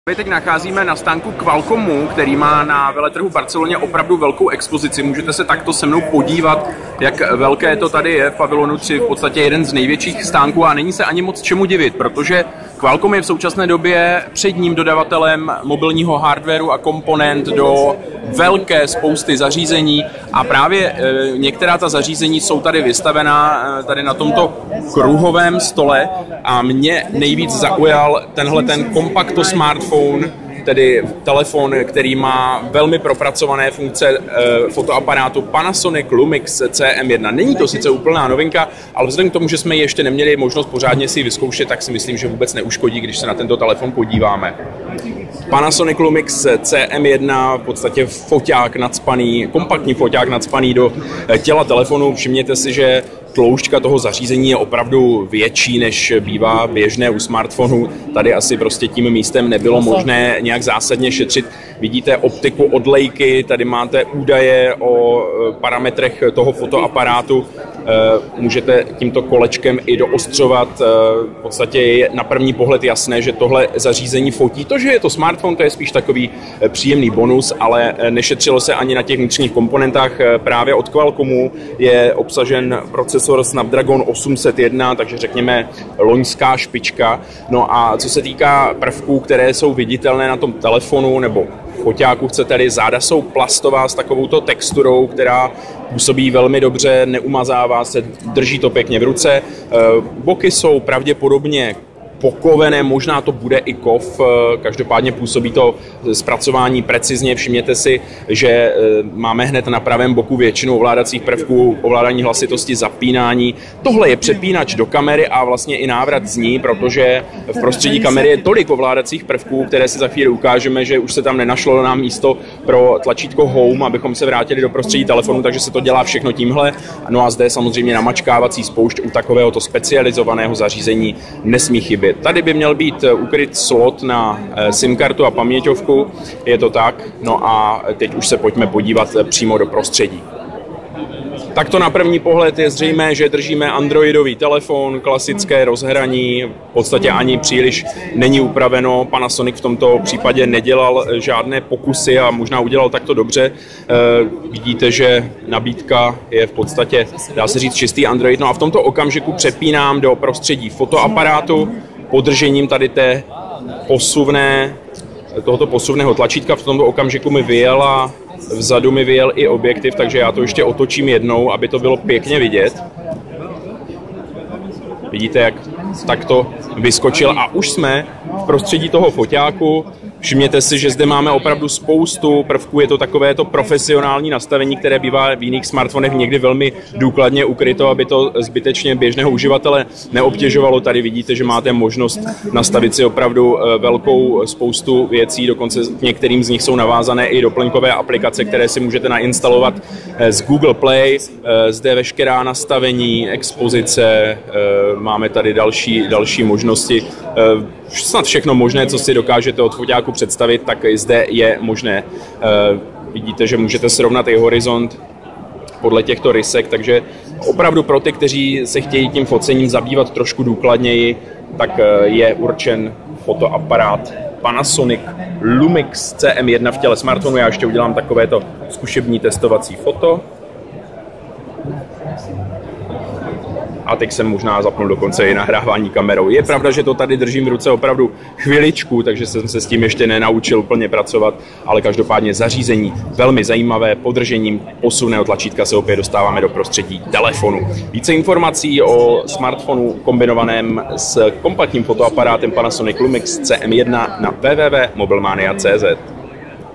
My teď nacházíme na stánku Qualcommu, který má na veletrhu v Barceloně opravdu velkou expozici. Můžete se takto se mnou podívat, jak velké to tady je v pavilonu 3, v podstatě jeden z největších stánků a není se ani moc čemu divit, protože Qualcomm je v současné době předním dodavatelem mobilního hardwaru a komponent do velké spousty zařízení a právě některá ta zařízení jsou tady vystavená tady na tomto kruhovém stole a mě nejvíc zaujal tenhle ten kompakto smartphone, tedy telefon, který má velmi propracované funkce fotoaparátu Panasonic Lumix CM1. Není to sice úplná novinka, ale vzhledem k tomu, že jsme ještě neměli možnost pořádně si vyzkoušet, tak si myslím, že vůbec neuškodí, když se na tento telefon podíváme. Panasonic Lumix CM1, v podstatě foťák nacpaný, kompaktní foťák nacpaný do těla telefonu. Všimněte si, že tloušťka toho zařízení je opravdu větší, než bývá běžné u smartphonu. Tady asi prostě tím místem nebylo možné nějak zásadně šetřit. Vidíte optiku odlejky, tady máte údaje o parametrech toho fotoaparátu. Můžete tímto kolečkem i doostřovat. V podstatě je na první pohled jasné, že tohle zařízení fotí. To, že je to smartphone, to je spíš takový příjemný bonus, ale nešetřilo se ani na těch vnitřních komponentách. Právě od Qualcommu je obsažen procesor Snapdragon 801, takže řekněme loňská špička. No a co se týká prvků, které jsou viditelné na tom telefonu nebo foťáku, chcete-li, záda jsou plastová s takovouto texturou, která působí velmi dobře, neumazává se, drží to pěkně v ruce. Boky jsou pravděpodobně pokovené, možná to bude i kov, každopádně působí to zpracování precizně. Všimněte si, že máme hned na pravém boku většinu ovládacích prvků, ovládání hlasitosti, zapínání. Tohle je přepínač do kamery a vlastně i návrat z ní, protože v prostředí kamery je tolik ovládacích prvků, které si za chvíli ukážeme, že už se tam nenašlo nám místo pro tlačítko Home, abychom se vrátili do prostředí telefonu, takže se to dělá všechno tímhle. No a zde samozřejmě namačkávací spoušť u takovéhoto specializovaného zařízení nesmí chybět. Tady by měl být ukryt slot na SIM kartu a paměťovku, je to tak. No a teď už se pojďme podívat přímo do prostředí. Takto na první pohled je zřejmé, že držíme androidový telefon, klasické rozhraní, v podstatě ani příliš není upraveno. Panasonic v tomto případě nedělal žádné pokusy a možná udělal takto dobře. Vidíte, že nabídka je v podstatě, dá se říct, čistý Android. No a v tomto okamžiku přepínám do prostředí fotoaparátu podržením tady tohoto posuvného tlačítka. V tomto okamžiku mi vyjela vzadu mi vyjel i objektiv, takže já to ještě otočím jednou, aby to bylo pěkně vidět. Vidíte, jak takto vyskočil a už jsme v prostředí toho foťáku. Všimněte si, že zde máme opravdu spoustu prvků, je to takové to profesionální nastavení, které bývá v jiných smartfonech někdy velmi důkladně ukryto, aby to zbytečně běžného uživatele neobtěžovalo. Tady vidíte, že máte možnost nastavit si opravdu velkou spoustu věcí, dokonce některým z nich jsou navázané i doplňkové aplikace, které si můžete nainstalovat z Google Play. Zde veškerá nastavení, expozice, máme tady další možnosti. Snad všechno možné, co si dokážete od foťáku představit, tak i zde je možné. Vidíte, že můžete srovnat i horizont podle těchto rysek, takže opravdu pro ty, kteří se chtějí tím focením zabývat trošku důkladněji, tak je určen fotoaparát Panasonic Lumix CM1 v těle smartphonu. Já ještě udělám takovéto zkušební testovací foto. A teď jsem možná zapnul dokonce i nahrávání kamerou. Je pravda, že to tady držím v ruce opravdu chviličku, takže jsem se s tím ještě nenaučil úplně pracovat, ale každopádně zařízení velmi zajímavé. Podržením posuvného tlačítka se opět dostáváme do prostředí telefonu. Více informací o smartphonu kombinovaném s kompaktním fotoaparátem Panasonic Lumix CM1 na www.mobilmania.cz.